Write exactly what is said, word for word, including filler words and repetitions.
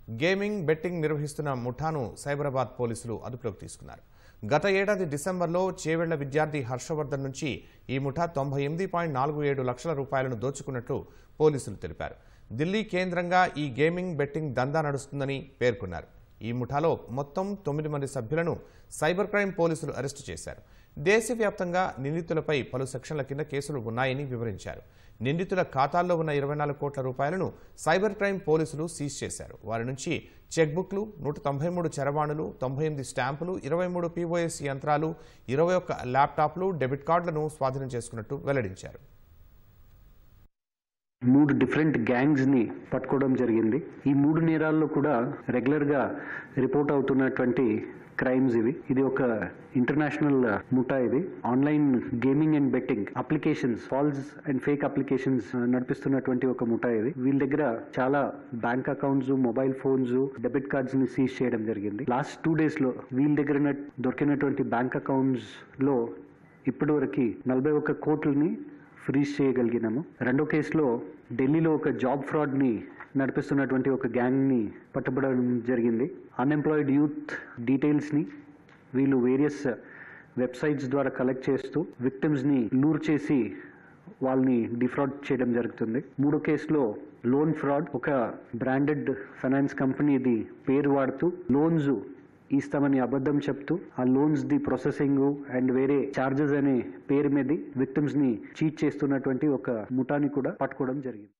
Gaming betting నిర్వహిస్తున్న ముఠాను సైబరాబాద్ పోలీసులు అదుపులోకి తీసుకున్నారు. గత ఏడాది డిసెంబర్లో చేవెళ్ల విద్యార్థి హర్షవర్ధన్ నుంచి ఈ ముఠా తొంభై ఎనిమిది పాయింట్ నాలుగు ఏడు లక్షల రూపాయలను దోచుకున్నట్లు పోలీసులు తెలిపారు. ఢిల్లీ కేంద్రంగా ఈ గేమింగ్ బెట్టింగ్ దందా నడుస్తుందని పేర్కొన్నారు. ఈ ముఠాలో మొత్తం తొమ్మిది మంది సభ్యులను సైబర్ క్రైమ్ పోలీసులు అరెస్టు చేశారు. దేశవ్యాప్తంగా నిందితులపై పలు సెక్షన్ల కింద కేసులు ఉన్నాయని వివరించారు. నిందితుల ఖాతాల్లో ఉన్న ఇరవై నాలుగు కోట్ల రూపాయలను సైబర్ క్రైమ్ పోలీసులు సీజ్ చేశారు. వారి నుంచి చెక్బుక్లు, నూట తొంభై మూడు చరవాణులు, తొంభై ఎనిమిది స్టాంపులు, ఇరవై మూడు పీఓఎస్ యంత్రాలు, ఇరవై ఒక్క ల్యాప్టాప్లు, డెబిట్ కార్డులను స్వాధీనం చేసుకున్నట్టు వెల్లడించారు. మూడు డిఫరెంట్ గ్యాంగ్స్ ని పట్టుకోవడం జరిగింది. ఈ మూడు నేరాల్లో కూడా రెగ్యులర్ గా రిపోర్ట్ అవుతున్నటువంటి క్రైమ్స్ ఇవి. ఇది ఒక ఇంటర్నేషనల్ ముఠా. ఇది online gaming and betting applications, false and fake applications నడిపిస్తున్నటువంటి ఒక ముఠా ఇది. వీళ్ళ దగ్గర చాలా bank accounts, mobile phones, debit cards ని సీజ్ చేయడం జరిగింది. లాస్ట్ టూ డేస్ లో వీళ్ళ దగ్గర దొరికినటువంటి బ్యాంక్ అకౌంట్స్ లో ఇప్పటి వరకు నలభై ఒక్క కోట్లని ఫ్రీజ్ చేయగలిగినాము. రెండో కేసులో ఢిల్లీలో ఒక జాబ్ ఫ్రాడ్ ని నడిపిస్తున్నటువంటి ఒక గ్యాంగ్ ని పట్టుబడడం జరిగింది. అన్ఎంప్లాయిడ్ యూత్ డీటెయిల్స్ ని వీళ్ళు వేరియస్ వెబ్సైట్స్ ద్వారా కలెక్ట్ చేస్తూ విక్టిమ్స్ ని లూర్ చేసి వాళ్ళని డిఫ్రాడ్ చేయడం జరుగుతుంది. మూడో కేసులో లోన్ ఫ్రాడ్. ఒక బ్రాండెడ్ ఫైనాన్స్ కంపెనీది పేరు వాడుతూ లోన్స్ ఇస్తామని అబద్ధం చెప్తూ ఆ లోన్స్ ది ప్రాసెసింగ్ అండ్ వేరే చార్జెస్ అనే పేరు మీద విక్టిమ్స్ ని చీట్ చేస్తున్నటువంటి ఒక ముఠాని కూడా పట్టుకోవడం జరిగింది.